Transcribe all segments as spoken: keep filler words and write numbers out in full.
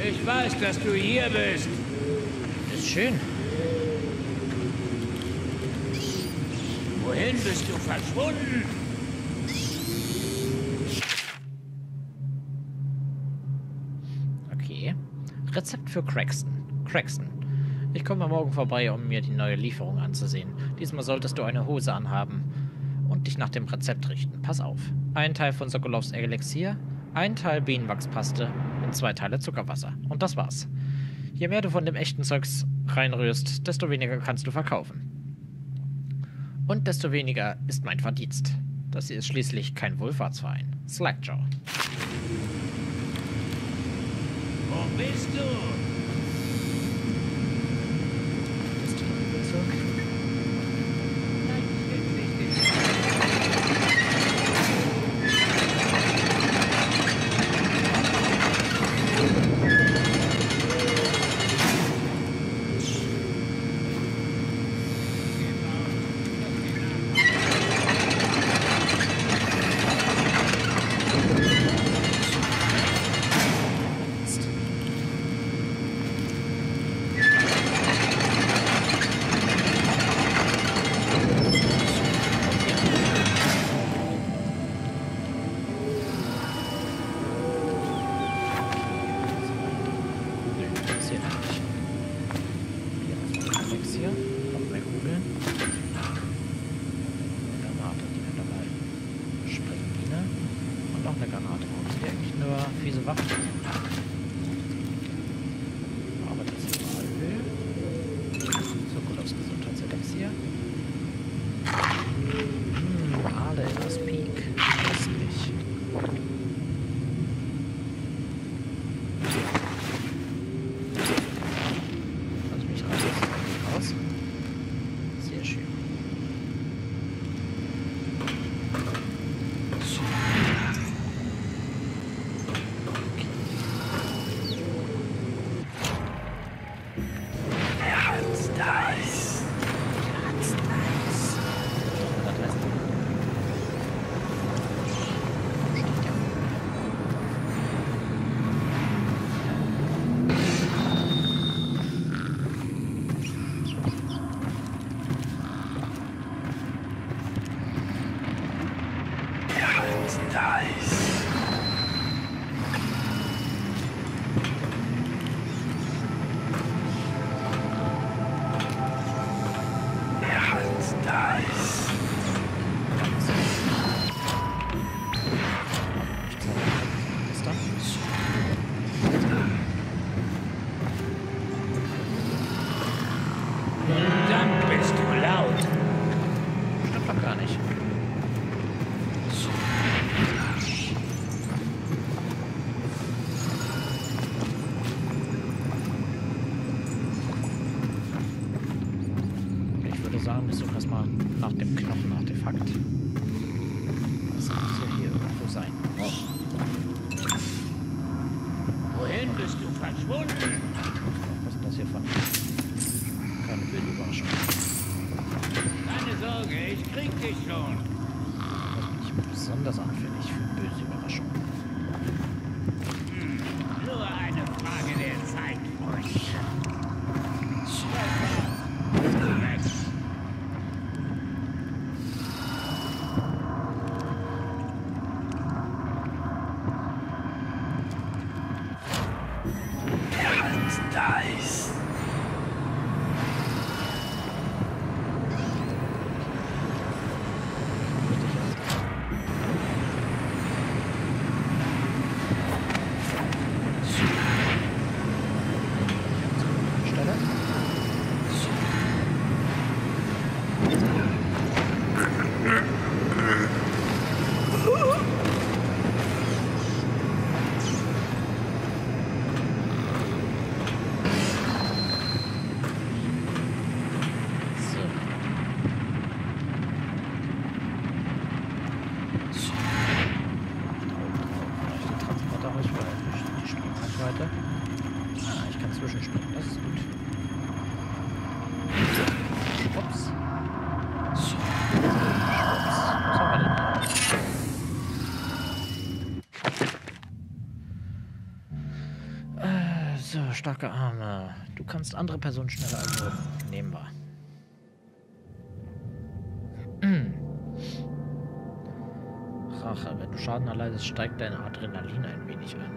Ich weiß, dass du hier bist. Ist schön. Wohin bist du verschwunden? Okay. Rezept für Craxton. Craxton. Ich komme morgen vorbei, um mir die neue Lieferung anzusehen. Diesmal solltest du eine Hose anhaben und dich nach dem Rezept richten. Pass auf. Ein Teil von Sokolovs Elixier, ein Teil Bienenwachspaste und zwei Teile Zuckerwasser. Und das war's. Je mehr du von dem echten Zeugs reinrührst, desto weniger kannst du verkaufen. Und desto weniger ist mein Verdienst. Das hier ist schließlich kein Wohlfahrtsverein. Slackjaw. Wo bist du? Ist die Bezirk? Nein, ich will nicht. sagen, wir suchen erstmal nach dem Knochenartefakt. Das muss ja hier irgendwo sein. Wohin bist du verschwunden? Was ist das hier von? Keine böse Überraschung. Keine Sorge, ich krieg dich schon. Da bin ich besonders anfällig für böse Überraschungen. Hm, nur eine Frage der Zeit, Freund. Ah, ich kann zwischenspringen, das ist gut. Schwupps. Schwupps. Was haben wir denn? Äh, So, starke Arme. Du kannst andere Personen schneller also nehmen wir. Rache. Wenn du Schaden erleidest, steigt dein Adrenalin ein wenig an.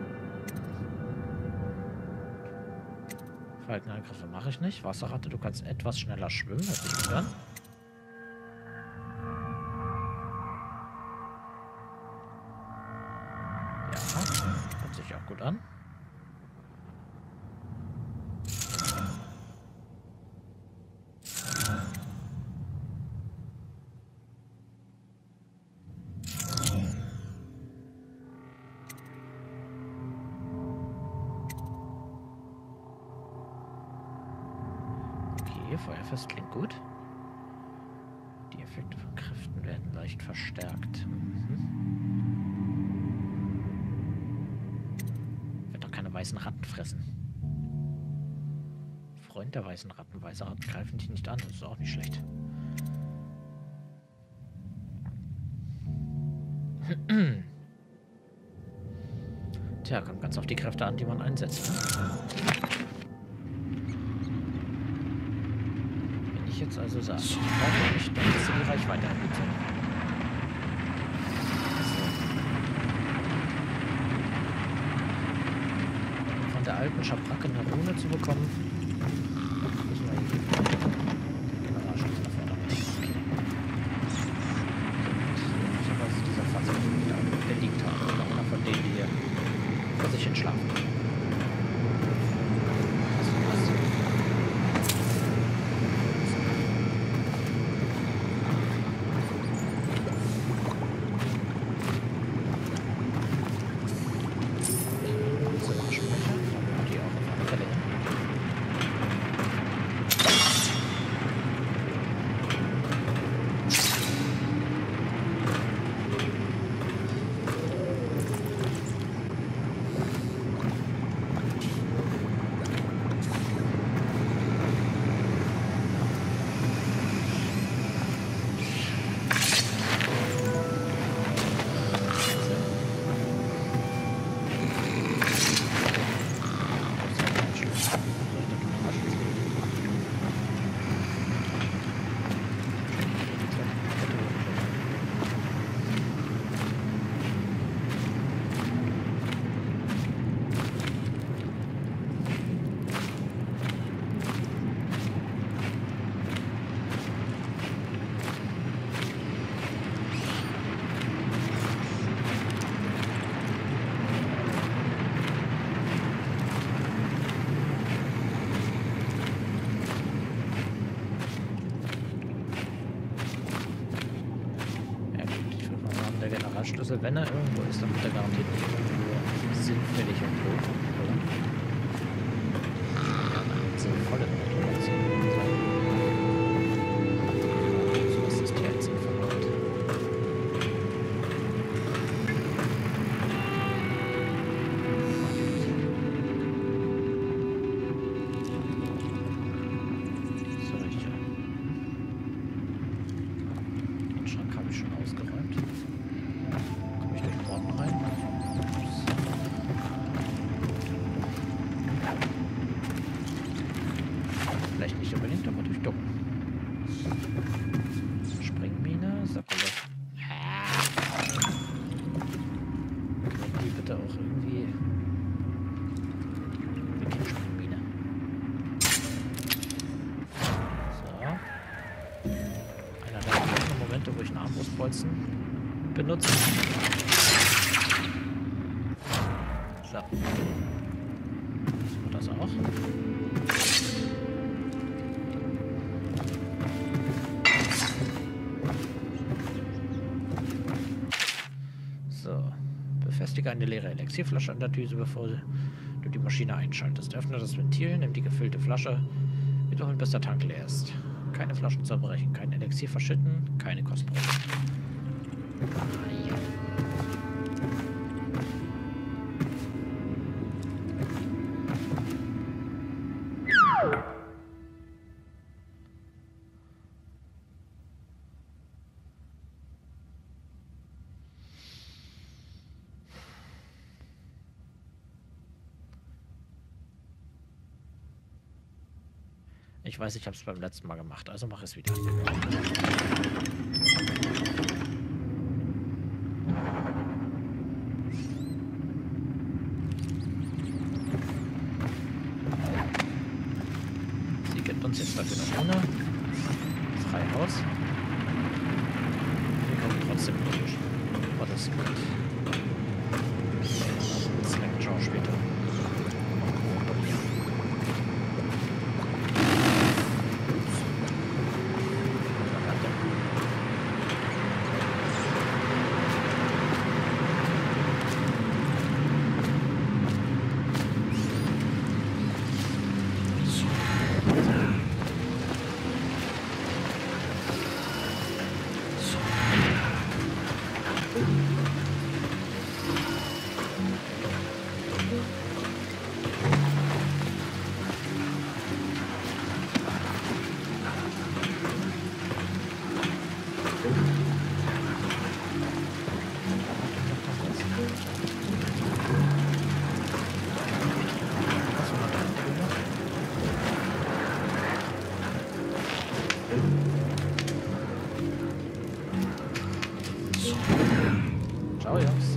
Falkenangriffe mache ich nicht. Wasserratte, du kannst etwas schneller schwimmen. Hört sich gut an. Ja, hört sich auch gut an. Feuerfest klingt gut. Die Effekte von Kräften werden leicht verstärkt. Mhm. Wird doch keine weißen Ratten fressen. Freund der weißen Ratten. Weiße Ratten greifen dich nicht an. Das ist auch nicht schlecht. Tja, kommt ganz auf die Kräfte an, die man einsetzt. Jetzt also sagen. Ich brauche nicht, dann ist die Reichweite erhöht. Um von der alten Schabracke eine Rune zu bekommen, müssen wir hier den Generalschlüssel erfordern. Okay. Und ist dieser Fahrzeug, der liegt haben. Oder einer von denen, die hier vor sich hin schlafen. Schlüssel, wenn er irgendwo ist, dann wird er garantiert nicht irgendwo sinnfällig und doof, oder? Ja, eine sinnvolle Motivation. So was ist die jetzt verwandt. So, richtig. Den Schrank habe ich schon ausgeräumt. Vielleicht nicht unbedingt, aber durch Ducken. Springmine, Sackele. Kriegen die bitte auch irgendwie mit der Springmine. So. Einer der wenigen Momente, wo ich einen Armbrustbolzen benutze. So. Das auch. So. Befestige eine leere Elixierflasche an der Düse, bevor du die Maschine einschaltest. Öffne das Ventil, nimm die gefüllte Flasche, wiederholen, bis der Tank leer ist. Keine Flaschen zerbrechen, kein Elixier verschütten, keine Kosten. Ah, ja. Ich weiß, ich habe es beim letzten Mal gemacht, also mache es wieder. Sie gibt uns jetzt dafür noch ohne Freihaus. Wir kommen trotzdem durch. Aber das ist gut. Slackjaw später. Ciao, Jungs.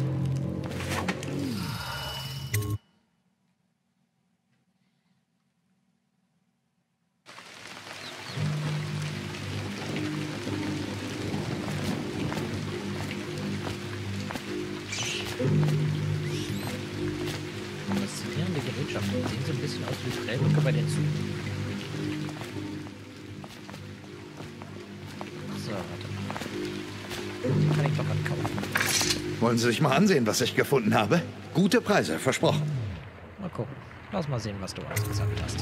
Faszinierende Gerätschaften sehen so ein bisschen aus wie Prellböcke bei den Zügen. So, warte mal. Die kann ich doch ankaufen. Wollen Sie sich mal ansehen, was ich gefunden habe? Gute Preise, versprochen. Mal gucken. Lass mal sehen, was du ausgesagt hast.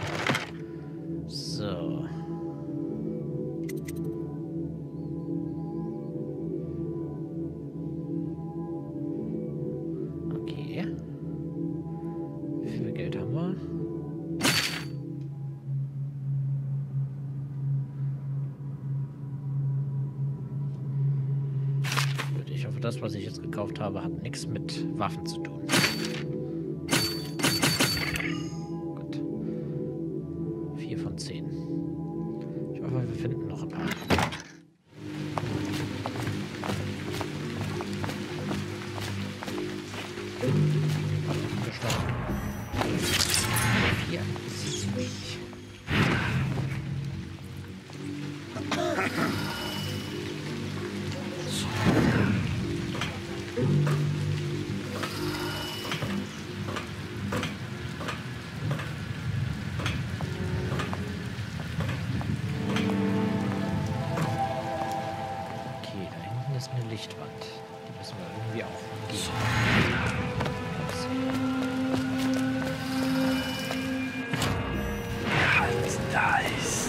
So. Okay. Wie viel Geld haben wir? Ich hoffe, das, was ich jetzt gekauft habe, hat nichts mit Waffen zu tun. Gut. Vier von zehn. Ich hoffe, wir finden noch ein paar. Geschlossen. Vier. Das ist zu wenig. Okay, da hinten ist eine Lichtwand. Die müssen wir irgendwie auch umgehen. Halt da ist.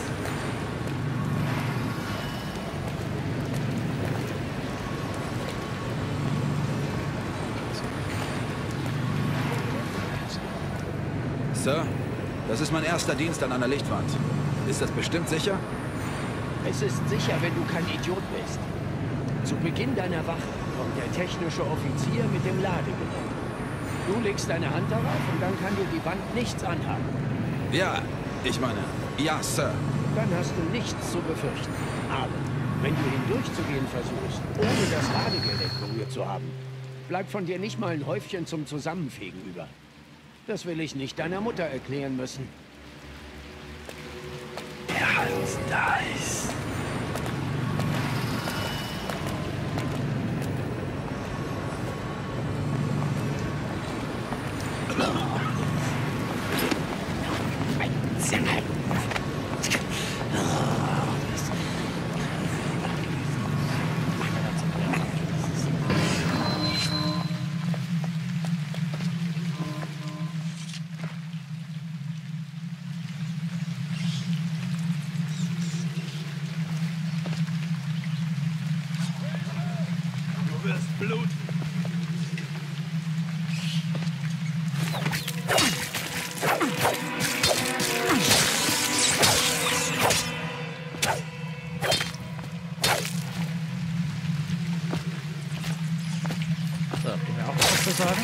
Sir, das ist mein erster Dienst an einer Lichtwand. Ist das bestimmt sicher? Es ist sicher, wenn du kein Idiot bist. Zu Beginn deiner Wache kommt der technische Offizier mit dem Ladegerät. Du legst deine Hand darauf und dann kann dir die Wand nichts anhaben. Ja, ich meine, ja, Sir. Dann hast du nichts zu befürchten. Aber wenn du hindurchzugehen versuchst, ohne das Ladegerät berührt zu haben, bleibt von dir nicht mal ein Häufchen zum Zusammenfegen über. Das will ich nicht deiner Mutter erklären müssen. Der Hals da ist. Du wirst bluten. So, habt ihr mir auch was zu sagen?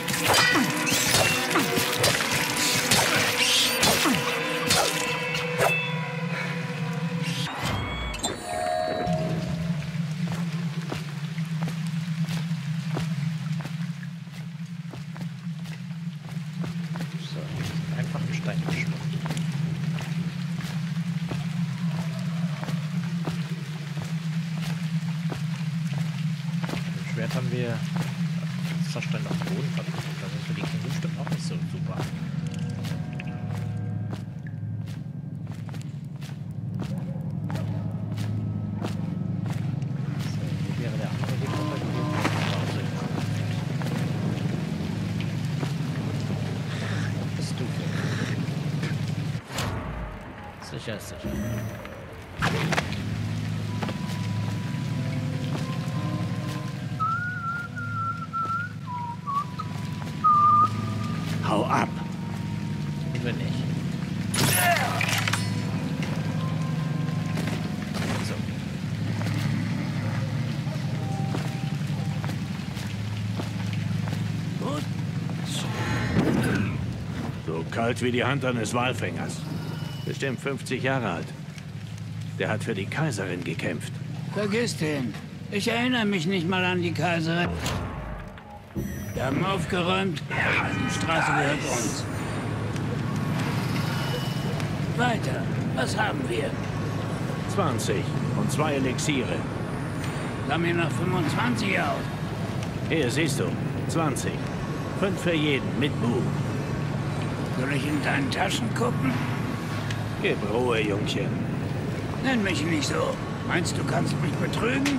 Wasserstein geschluckt. Mit dem Schwert haben wir Wasserstein auf den Boden verpackt. Das ist für die Klinge bestimmt auch nicht so super. Sicher ist sicher. Hau ab! Wenn nicht. So. Gut. So kalt wie die Hand eines Walfängers. Bestimmt fünfzig Jahre alt. Der hat für die Kaiserin gekämpft. Vergiss den. Ich erinnere mich nicht mal an die Kaiserin. Wir haben aufgeräumt. Die Straße gehört uns. Weiter. Was haben wir? zwanzig und zwei Elixiere. Sah mir nach fünfundzwanzig aus. Hier, siehst du. zwanzig. Fünf für jeden, mit Bu. Soll ich in deinen Taschen gucken? Gib Ruhe, Jungchen. Nenn mich nicht so. Meinst du, kannst mich betrügen?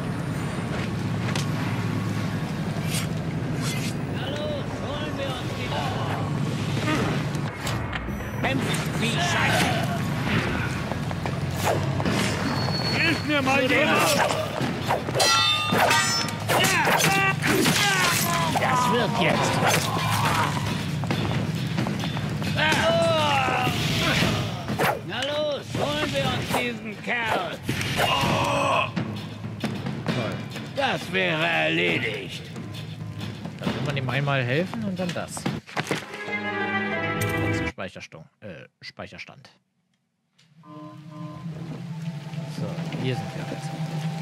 Hallo, holen wir uns die Kämpft wie Scheiße. Hilf mir mal den ab. Das wird jetzt. Na los, holen wir uns diesen Kerl. Toll. Das wäre erledigt. Dann will man ihm einmal helfen und dann das. Jetzt Speicherstung, äh, Speicherstand. So, hier sind wir jetzt.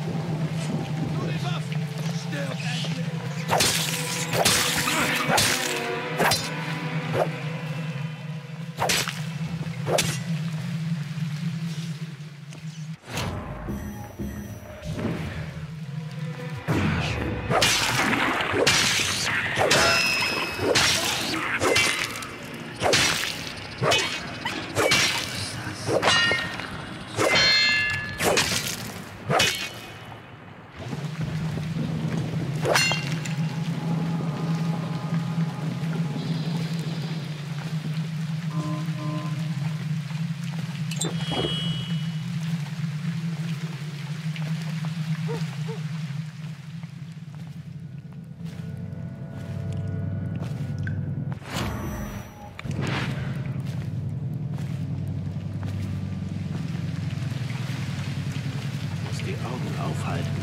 Die Augen aufhalten.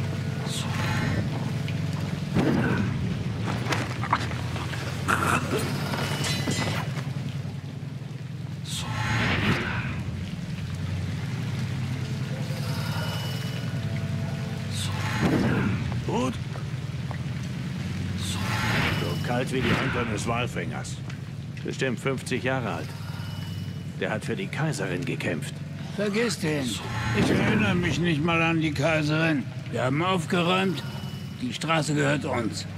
Gut. So kalt wie die Hand eines Walfängers. Bestimmt fünfzig Jahre alt. Der hat für die Kaiserin gekämpft. Vergiss den. Ich erinnere mich nicht mal an die Kaiserin. Wir haben aufgeräumt. Die Straße gehört uns.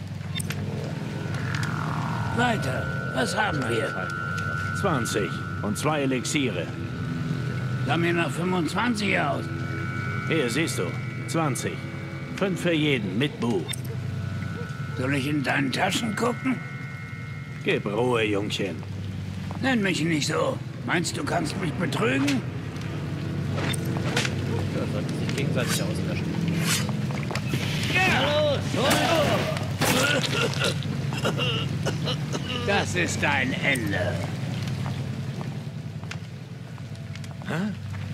Weiter. Was haben wir? zwanzig und zwei Elixiere. Sah mir nach fünfundzwanzig aus. Hier, siehst du. zwanzig. Fünf für jeden, mit Bu. Soll ich in deinen Taschen gucken? Gib Ruhe, Jungchen. Nenn mich nicht so. Meinst du, kannst mich betrügen? Ja, sollten sich gegenseitig auslöschen. Hallo, das ist dein Ende. Wir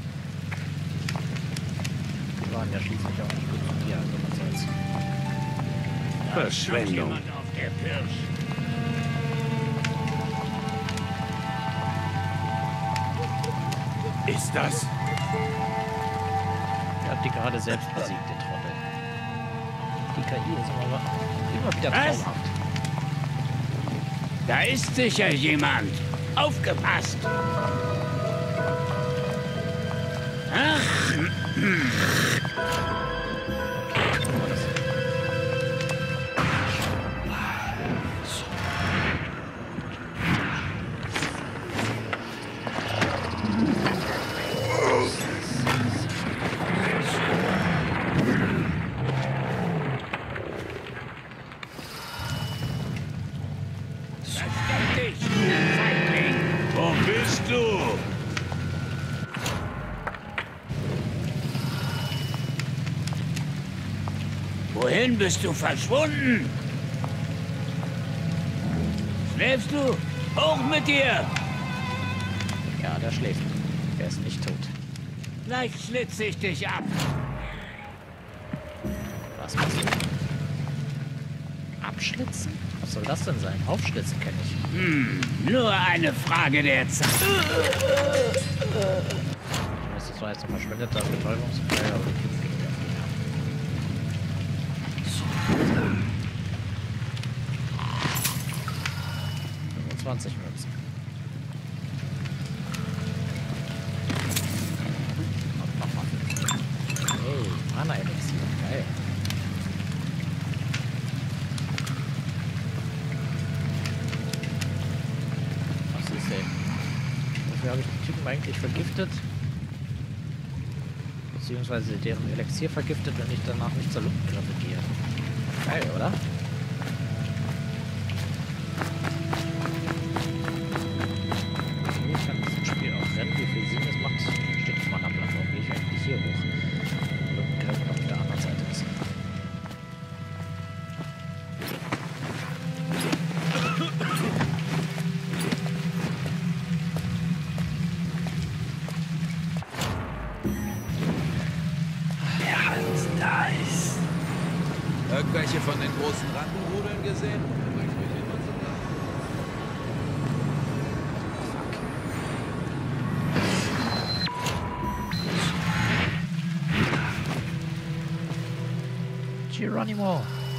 waren ja schließlich auch nicht gut von dir, also was soll's. Verschwendung. Jemand auf der Pirsch. Ist das? Er hat die gerade selbst besiegt, den Trottel. Die K I ist immer, immer wieder Was? traumhaft. Da ist sicher jemand. Aufgepasst! Ah? Wo bist du? Wohin bist du verschwunden? Schläfst du? Hoch mit dir! Ja, der schläft. Er ist nicht tot. Gleich schlitze ich dich ab. Was passiert? Abschlitzen? Was soll das denn sein? Aufschlitzen kenne ich. Hm, nur eine Frage der Zeit. Das war jetzt ein verschwendeter Betäubungsspray, aber die Kids gegen fünfundzwanzig Münzen. Und nochmal. Hey, Mana-Elixier. Geil. Was ist denn? Wofür habe ich den Typen eigentlich vergiftet? Beziehungsweise deren Elixier vergiftet, wenn ich danach nicht zur Luftgriffe gehe. Geil, oder? Ich kann dieses Spiel auch rennen, wie viel Sinn es macht. Steht auf meiner Plattform. Gehe ich eigentlich hier hoch. Die Luftgriffe auf der anderen Seite ist. Irgendwelche von den großen Randenrudeln gesehen? Geronimo!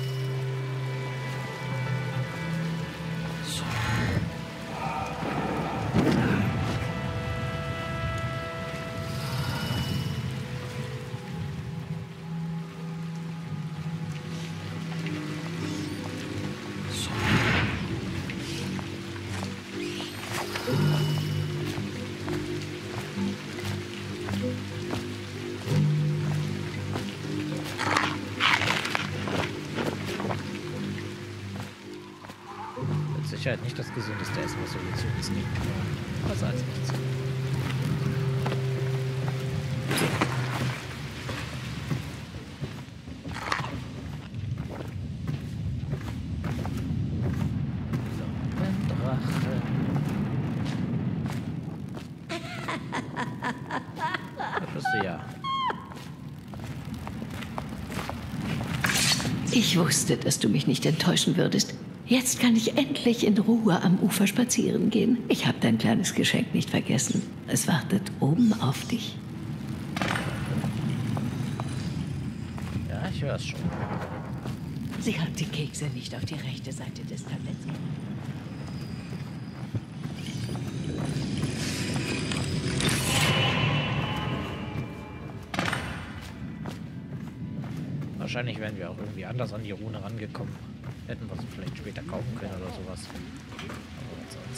Mit Sicherheit nicht das gesündeste Essen, was wir hier zu uns nehmen können. Besser als nichts. Drache. Das bist du ja. Ich wusste, dass du mich nicht enttäuschen würdest. Jetzt kann ich endlich in Ruhe am Ufer spazieren gehen. Ich habe dein kleines Geschenk nicht vergessen. Es wartet oben auf dich. Ja, ich höre es schon. Sie hat die Kekse nicht auf die rechte Seite des Tabletts. Wahrscheinlich wären wir auch irgendwie anders an die Rune rangekommen. Hätten wir sie vielleicht später kaufen können oder sowas. Aber was soll's.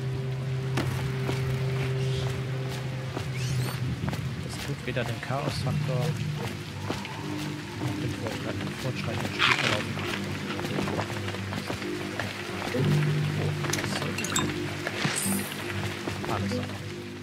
Das tut weder den Chaos-Faktor noch den fortschreitenden, fortschreitenden Spielverlauf nach. Alles klar.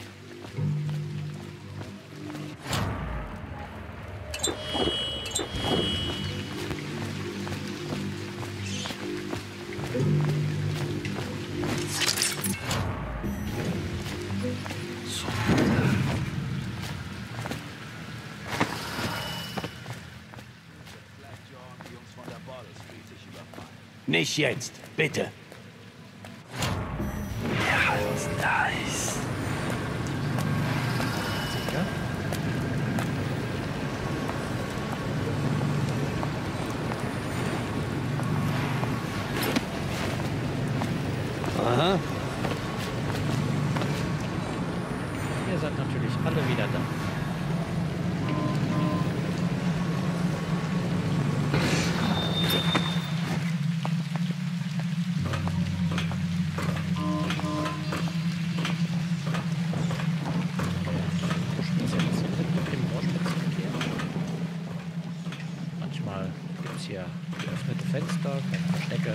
Nicht jetzt, bitte. Der Hals da ist. Sicher? Aha. alle wieder da. Manchmal gibt es hier geöffnete Fenster, keine Verstecke.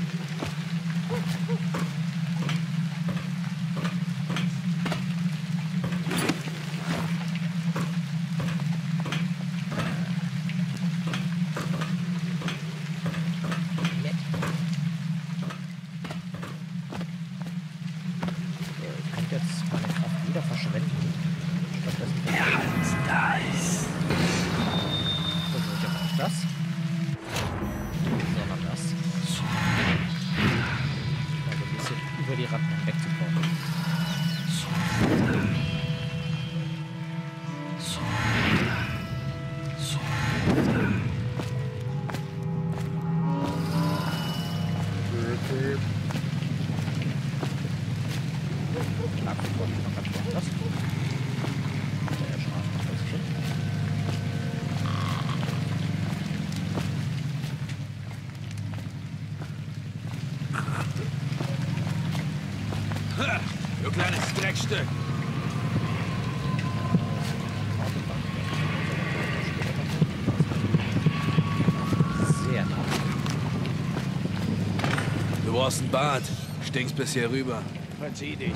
Du kleines Dreckstück. Sehr nah. Du brauchst ein Bad. Stinkst bis hier rüber. Verzieh dich.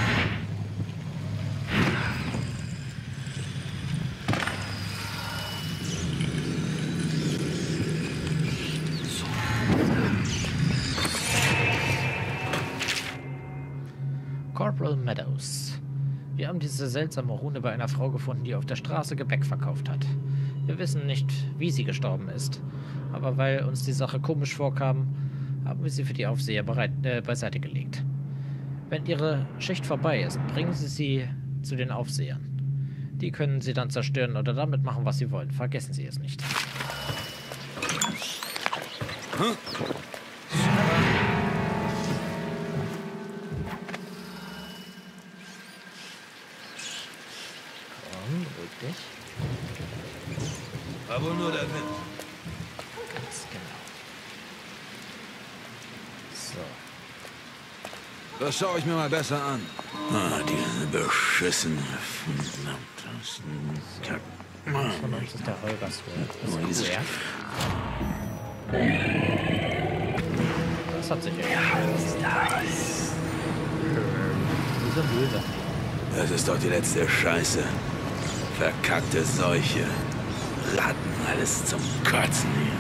Corporal Meadows. Wir haben diese seltsame Rune bei einer Frau gefunden, die auf der Straße Gebäck verkauft hat. Wir wissen nicht, wie sie gestorben ist, aber weil uns die Sache komisch vorkam, haben wir sie für die Aufseher bereit, äh, beiseite gelegt. Wenn Ihre Schicht vorbei ist, bringen Sie sie zu den Aufsehern. Die können Sie dann zerstören oder damit machen, was Sie wollen. Vergessen Sie es nicht. Hm? Dich. War wohl nur der Wind. Ganz genau. So. Das schaue ich mir mal besser an. Ah, diese beschissene... Von uns ist der Holger Square. Das hat sich ja. Diese Möwe. Das ist doch die letzte Scheiße. Verkackte Seuche. Ratten, alles zum Kotzen hier.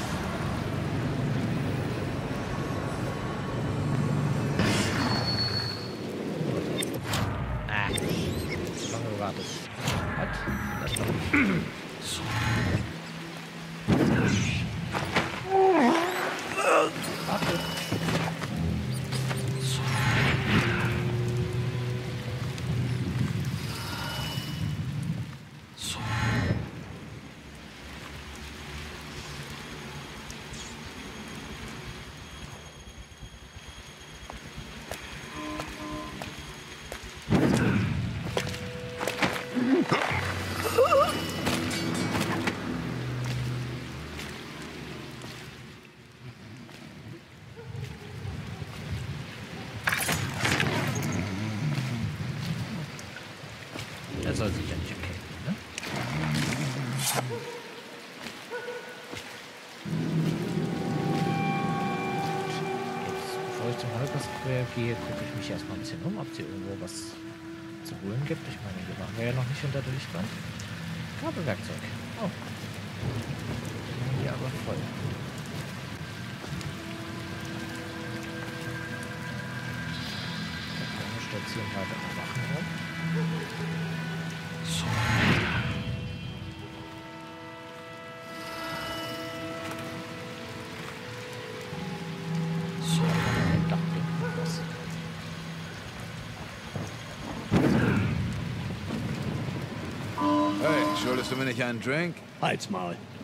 Ah, zu lange gewartet. Halt, das doch nicht. So. Warte. Er soll sich ja nicht erkennen, ne? Jetzt, bevor ich zum Holger Square gehe, gucke ich mich erstmal ein bisschen um, ob es hier irgendwo was zu holen gibt. Ich meine, hier waren wir ja noch nicht hinter der Lichtwand. Kabelwerkzeug. Oh. Hier aber voll. Da vorne stolzieren weiter Wachen rum. So. So, da blinkt was. Hey, schuldest du mir nicht einen Drink? Halt's Maul.